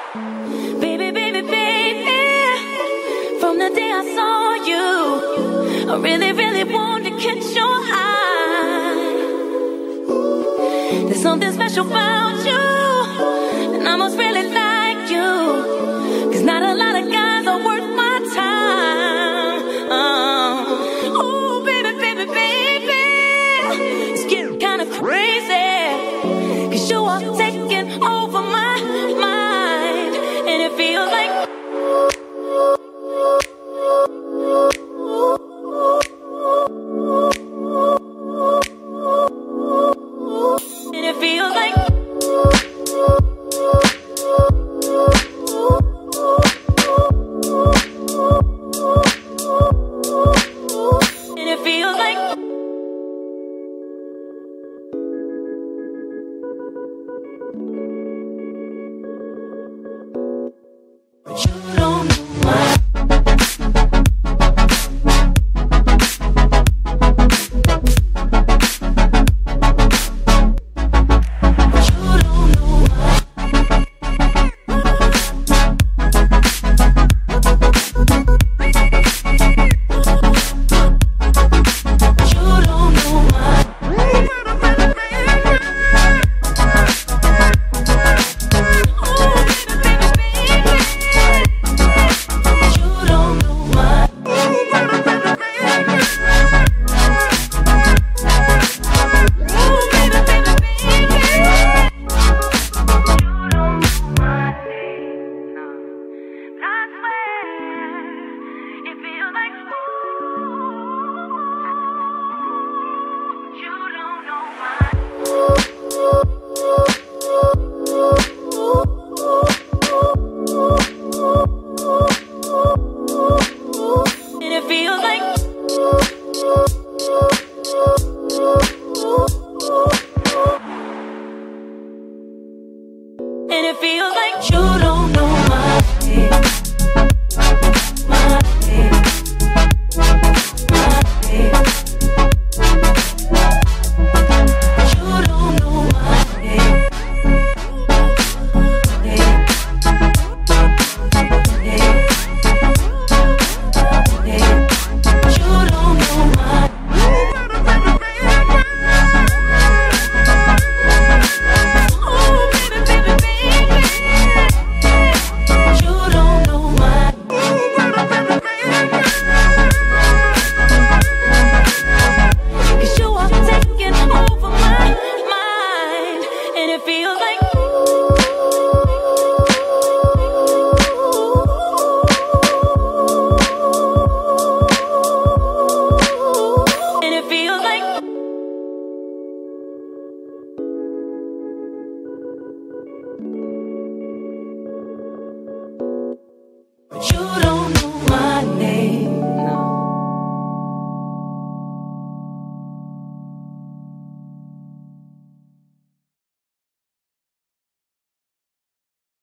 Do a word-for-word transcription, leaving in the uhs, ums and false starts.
Baby, baby, baby, from the day I saw you, I really, really wanted to catch your eye. There's something special about you, and I must really like you, 'cause not a lot of guys are worth my time. uh, Oh, baby, baby, baby, it's getting kinda crazy, 'cause you are taking over my mind, and it feels like and it feels like and it feels like but you don't know why. And it feels like you don't know my name.